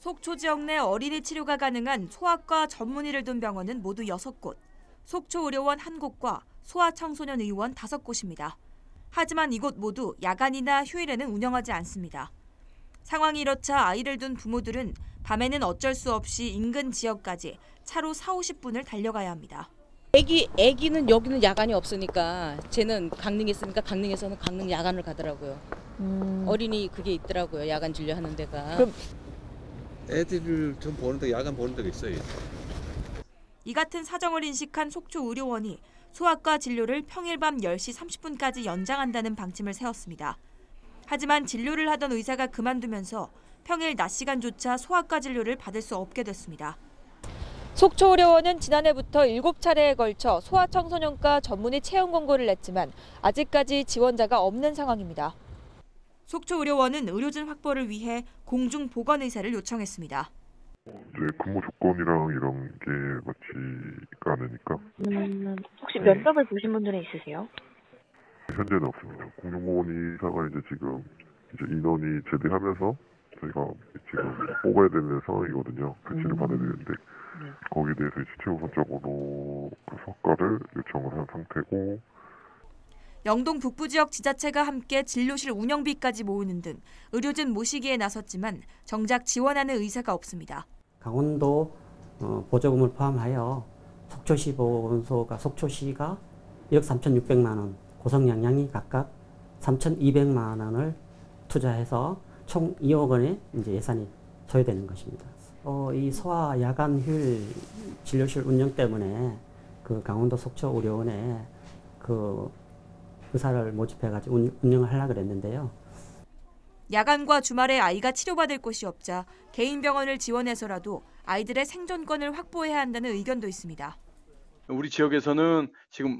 속초 지역 내 어린이 치료가 가능한 소아과 전문의를 둔 병원은 모두 6곳, 속초의료원 1곳과 소아청소년의원 5곳입니다. 하지만 이곳 모두 야간이나 휴일에는 운영하지 않습니다. 상황이 이렇자 아이를 둔 부모들은 밤에는 어쩔 수 없이 인근 지역까지 차로 40-50분을 달려가야 합니다. 애기는 여기는 야간이 없으니까 쟤는 강릉에 있으니까 강릉에서는 강릉 야간을 가더라고요. 어린이 그게 있더라고요. 야간 진료하는 데가. 그럼 애들을 좀 보는 데 야간 보는 데가 있어요. 이 같은 사정을 인식한 속초의료원이 소아과 진료를 평일 밤 10시 30분까지 연장한다는 방침을 세웠습니다. 하지만 진료를 하던 의사가 그만두면서 평일 낮 시간조차 소아과 진료를 받을 수 없게 됐습니다. 속초의료원은 지난해부터 7차례에 걸쳐 소아청소년과 전문의 채용 공고를 냈지만 아직까지 지원자가 없는 상황입니다. 속초의료원은 의료진 확보를 위해 공중보건의사를 요청했습니다. 근무 조건이랑 이런 게 맞지가 않으니까. 혹시 면접을 보신 분들은 있으세요? 현재는 없습니다. 공중보건의사가 지금 인원이 제대하면서 저희가 지금 뽑아야 되는 상황이거든요. 배치를 받아야 되는데 거기에 대해서 최우선적으로 그 성과를 요청을 한 상태고. 영동 북부 지역 지자체가 함께 진료실 운영비까지 모으는 등 의료진 모시기에 나섰지만 정작 지원하는 의사가 없습니다. 강원도 보조금을 포함하여 속초시 보건소가 속초시가 1억 3,600만 원, 고성양양이 각각 3,200만 원을 투자해서 총 2억 원의 예산이 소요되는 것입니다. 이 소아 야간 휴일 진료실 운영 때문에 그 강원도 속초 의료원에 그 의사를 모집해가지고 운영을 하려고 그랬는데요. 야간과 주말에 아이가 치료받을 곳이 없자 개인 병원을 지원해서라도 아이들의 생존권을 확보해야 한다는 의견도 있습니다. 우리 지역에서는 지금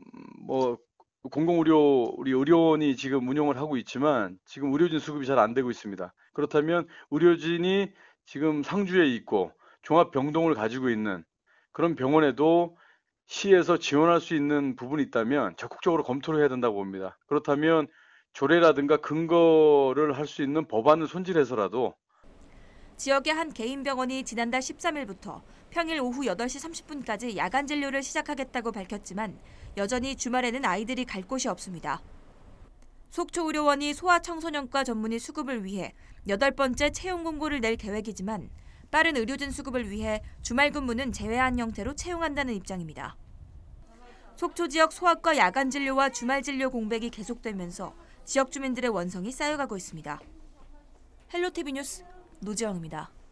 공공의료 우리 의료원이 지금 운영을 하고 있지만 지금 의료진 수급이 잘 안 되고 있습니다. 그렇다면 의료진이 지금 상주에 있고 종합병동을 가지고 있는 그런 병원에도 시에서 지원할 수 있는 부분이 있다면 적극적으로 검토를 해야 된다고 봅니다. 그렇다면 조례라든가 근거를 할 수 있는 법안을 손질해서라도. 지역의 한 개인 병원이 지난달 13일부터 평일 오후 8시 30분까지 야간 진료를 시작하겠다고 밝혔지만 여전히 주말에는 아이들이 갈 곳이 없습니다. 속초의료원이 소아청소년과 전문의 수급을 위해 8번째 채용 공고를 낼 계획이지만 빠른 의료진 수급을 위해 주말 근무는 제외한 형태로 채용한다는 입장입니다. 속초 지역 소아과 야간 진료와 주말 진료 공백이 계속되면서 지역 주민들의 원성이 쌓여가고 있습니다. 헬로티비 뉴스 노지영입니다.